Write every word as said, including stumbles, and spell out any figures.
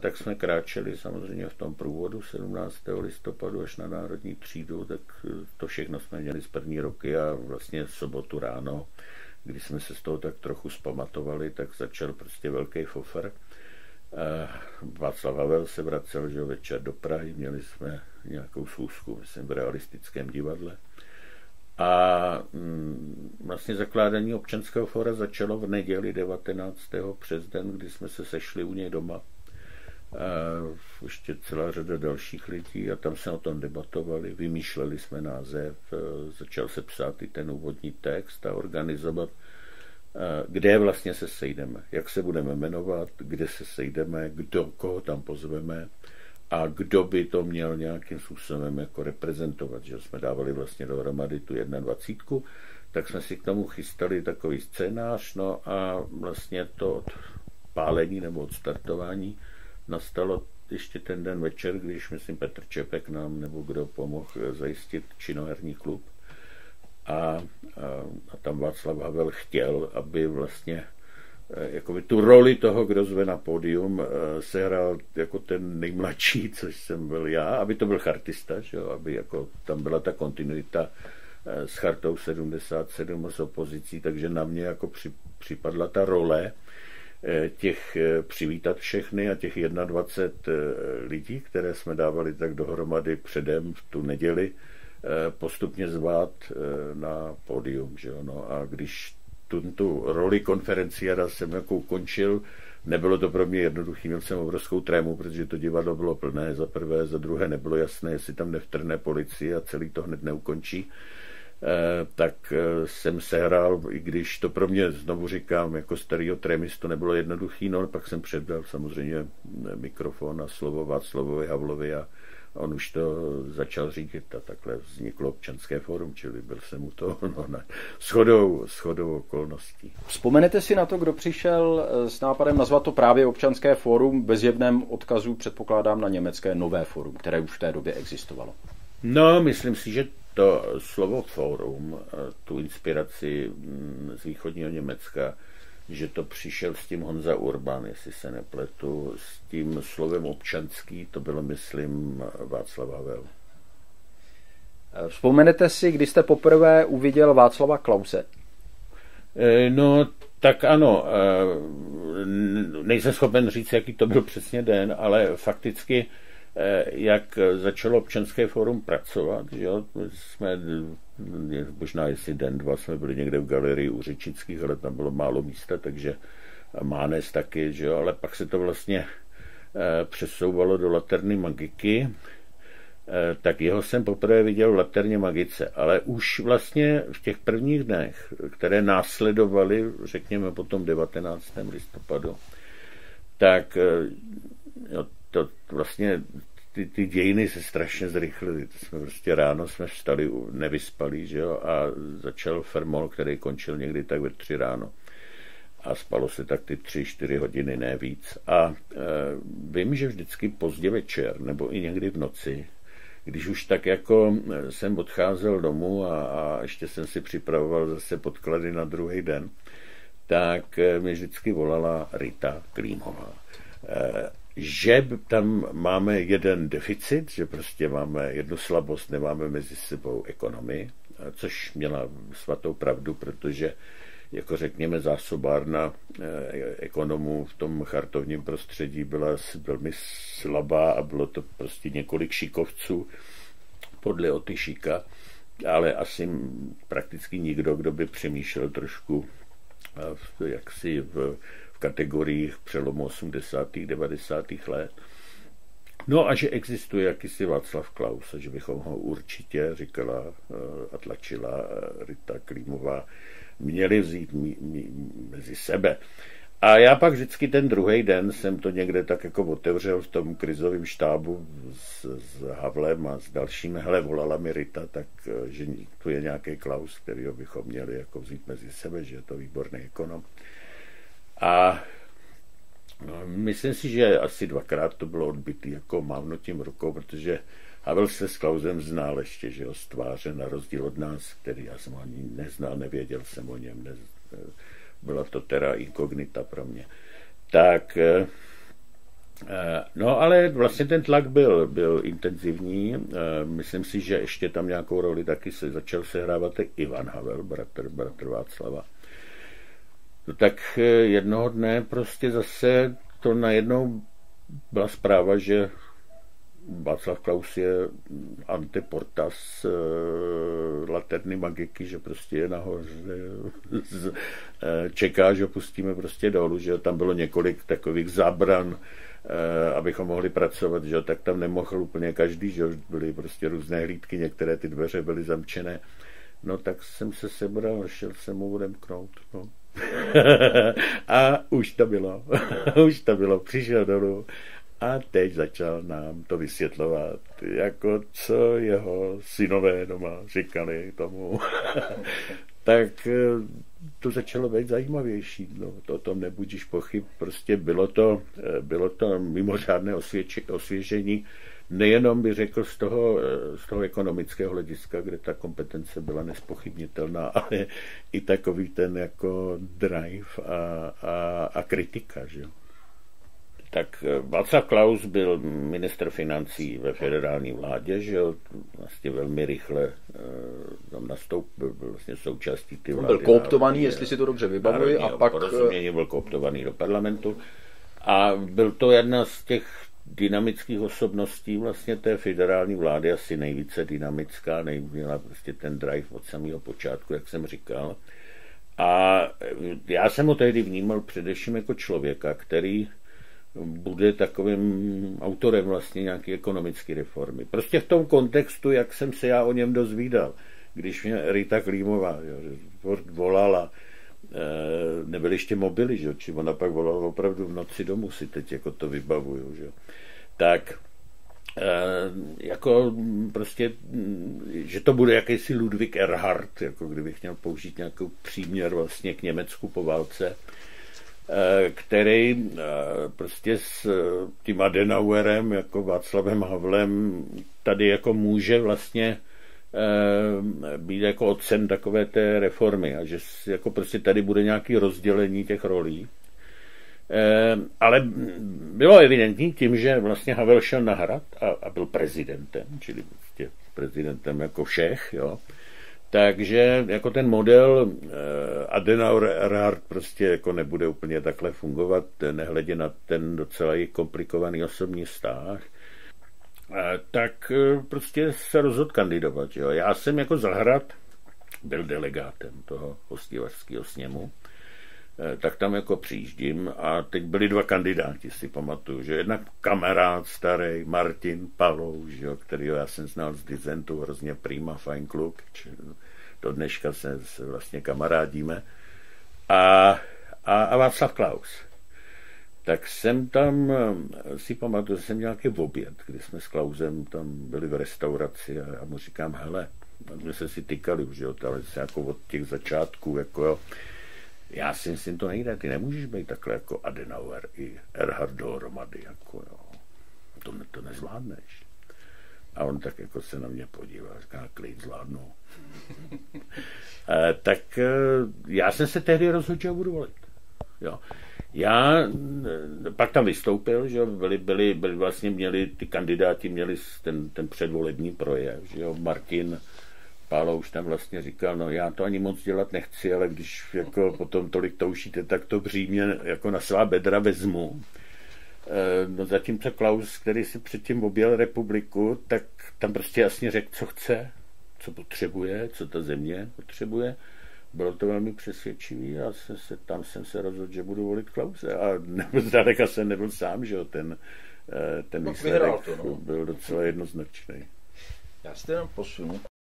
tak jsme kráčeli samozřejmě v tom průvodu sedmnáctého listopadu až na Národní třídu, tak to všechno jsme měli z první roky a vlastně v sobotu ráno, když jsme se z toho tak trochu zpamatovali, tak začal prostě velký fofer. Václav Havel se vracel, že večer do Prahy, měli jsme nějakou schůzku, myslím, v Realistickém divadle. A vlastně zakládání Občanského fóra začalo v neděli devatenáctého přes den, kdy jsme se sešli u něj doma. A ještě celá řada dalších lidí a tam se o tom debatovali, vymýšleli jsme název, začal se psát i ten úvodní text a organizovat, kde vlastně se sejdeme, jak se budeme jmenovat, kde se sejdeme, kdo, koho tam pozveme a kdo by to měl nějakým způsobem jako reprezentovat, že jsme dávali vlastně dohromady tu dvacítku, tak jsme si k tomu chystali takový scénář, no a vlastně to pálení nebo odstartování nastalo ještě ten den večer, když, myslím, Petr Čepek nám nebo kdo pomohl zajistit činoherní klub. A, a, a tam Václav Havel chtěl, aby vlastně jakoby tu roli toho, kdo zve na pódium, sehrál jako ten nejmladší, což jsem byl já, aby to byl chartista, že jo, aby jako tam byla ta kontinuita s chartou sedmdesát sedm s opozicí, takže na mě jako při, připadla ta role těch přivítat všechny a těch dvacet jedna lidí, které jsme dávali tak dohromady předem v tu neděli, postupně zvát na pódium. Že jo? No a když tu, tu roli konferenciára jsem jako ukončil, nebylo to pro mě jednoduchý, měl jsem obrovskou trému, protože to divadlo bylo plné, za prvé, za druhé nebylo jasné, jestli tam nevtrhne policie a celý to hned neukončí. Tak jsem sehrál, i když to pro mě, znovu říkám, jako starýho trémistu nebylo jednoduchý, no pak jsem předal samozřejmě mikrofon a slovo Václavovi Havlovi a on už to začal říkat a takhle vzniklo Občanské fórum, čili byl jsem u toho no, na shodou, shodou okolností. Vzpomenete si na to, kdo přišel s nápadem nazvat to právě Občanské fórum, bez jevném odkazu předpokládám na německé Nové fórum, které už v té době existovalo? No, myslím si, že to slovo fórum, tu inspiraci z východního Německa, že to přišel s tím Honza Urban, jestli se nepletu, s tím slovem občanský, to bylo, myslím, Václav Havel. Vzpomenete si, kdy jste poprvé uviděl Václava Klause? No, tak ano, nejsem schopen říct, jaký to byl přesně den, ale fakticky jak začalo Občanské fórum pracovat, že jo, jsme, možná jestli den, dva jsme byli někde v galerii u Řečických, ale tam bylo málo místa, takže Mánes taky, že jo, ale pak se to vlastně přesouvalo do Laterny Magiky, tak jeho jsem poprvé viděl v Laterně Magice, ale už vlastně v těch prvních dnech, které následovaly, řekněme potom devatenáctého listopadu, tak jo, to vlastně ty, ty dějiny se strašně zrychlily. To jsme prostě ráno jsme vstali nevyspalí, že jo, a začal Fermol, který končil někdy tak ve tři ráno. A spalo se tak ty tři, čtyři hodiny, ne víc. A e, vím, že vždycky pozdě večer, nebo i někdy v noci, když už tak jako jsem odcházel domů a, a ještě jsem si připravoval zase podklady na druhý den, tak mě vždycky volala Rita Klímová. E, že tam máme jeden deficit, že prostě máme jednu slabost, nemáme mezi sebou ekonomii, což měla svatou pravdu, protože jako řekněme zásobárna ekonomů v tom chartovním prostředí byla velmi slabá a bylo to prostě několik šikovců podle Otyšíka, ale asi prakticky nikdo, kdo by přemýšlel trošku jaksi v v kategoriích přelomu osmdesátých devadesátých let. No a že existuje jakýsi Václav Klaus, že bychom ho určitě, říkala a tlačila Rita Klímová, měli vzít mí, mí, mezi sebe. A já pak vždycky ten druhý den jsem to někde tak jako otevřel v tom krizovém štábu s, s Havlem a s dalšími. Hele, volala mi Rita, tak že tu je nějaký Klaus, kterýho bychom měli jako vzít mezi sebe, že je to výborný ekonom. A no, myslím si, že asi dvakrát to bylo odbytý jako mávnutím rukou, protože Havel se s Klausem znal ještě, že ho z tváře, na rozdíl od nás, který já jsem ho ani neznal, nevěděl jsem o něm, ne, byla to teda inkognita pro mě. Tak No ale vlastně ten tlak byl, byl intenzivní. Myslím si, že ještě tam nějakou roli taky se začal sehrávat Ivan Havel, bratr, bratr Václava. No tak jednoho dne prostě zase to najednou byla zpráva, že Václav Klaus je anteportas Laterny Magiky, že prostě je nahoře, čeká, že pustíme prostě dolů, že tam bylo několik takových zábran, abychom mohli pracovat, že tak tam nemohl úplně každý, že byly prostě různé hlídky, některé ty dveře byly zamčené. No tak jsem se sebral, šel jsem mu odemknout, no. A už to bylo, už to bylo, přišel dolů a teď začal nám to vysvětlovat, jako co jeho synové doma říkali tomu. Tak to začalo být zajímavější, no, to o tom nebudíš pochyb, prostě bylo to, bylo to mimořádné osvědči, osvěžení, nejenom by řekl z toho, z toho ekonomického hlediska, kde ta kompetence byla nespochybnitelná, ale i takový ten jako drive a, a, a kritika, že jo. Tak Václav Klaus byl ministr financí ve federální vládě, že jo, vlastně velmi rychle tam nastoupil, byl vlastně součástí ty vlády. Byl kooptovaný, jestli si to dobře vybavuji, a pak... Porozumění byl kooptovaný do parlamentu a byl to jedna z těch dynamických osobností vlastně té federální vlády, asi nejvíce dynamická, nejměla prostě ten drive od samého počátku, jak jsem říkal. A já jsem ho tehdy vnímal především jako člověka, který bude takovým autorem vlastně nějaké ekonomické reformy. Prostě v tom kontextu, jak jsem se já o něm dozvídal, když mě Rita Klímová volala, nebyly ještě mobily, že? Či ona pak volala opravdu v noci domů, si teď jako to vybavuju, že? Tak jako prostě, že to bude jakýsi Ludwig Erhard, jako kdybych měl použít nějakou příměr vlastně k Německu po válce, který prostě s tím Adenauerem, jako Václavem Havlem, tady jako může vlastně být jako otcem takové té reformy a že jako prostě tady bude nějaké rozdělení těch rolí. Ale bylo evidentní tím, že vlastně Havel šel na hrad a, a byl prezidentem, čili prostě prezidentem jako všech, jo. Takže jako ten model Adenauer-Erhard prostě jako nebude úplně takhle fungovat, nehledě na ten docela i komplikovaný osobní vztah, tak prostě se rozhodl kandidovat. Jo. Já jsem jako Zahrad byl delegátem toho hostivařského sněmu, tak tam jako přijíždím a teď byli dva kandidáti, si pamatuju, že jednak kamarád starý Martin Palouš, jo, kterýho já jsem znal z Dizentu, hrozně prima, fajn kluk, do dneška se, se vlastně kamarádíme, a, a, a Václav Klaus. Tak jsem tam, si pamatuju, jsem měl nějaký oběd, kdy jsme s Klausem tam byli v restauraci a já mu říkám, hele, my jsme si tykali už, jo, ale se jako od těch začátků, jako jo, já si myslím, to nejde, ty nemůžeš být takhle jako Adenauer i Erhard dohromady, jako jo, to, to nezvládneš. A on tak jako se na mě podíval, říká, klid, zvládnu. e, tak e, já jsem se tehdy rozhodl, že ho budu volit. Jo. Já e, pak tam vystoupil, že byli, byli, byli vlastně měli, ty kandidáti měli ten, ten předvolební projev, že jo, Martin Palouš tam vlastně říkal, no já to ani moc dělat nechci, ale když jako potom tolik toušíte, tak to břímě jako na svá bedra vezmu. No zatímco Klaus, který si předtím objel republiku, tak tam prostě jasně řekl, co chce, co potřebuje, co ta země potřebuje. Bylo to velmi přesvědčivý a se, se, tam jsem se rozhodl, že budu volit Klause. A zdaleka jsem nebyl sám, že jo, ten, ten výsledek to, no. Byl docela jednoznačný. Já se jenom posunu.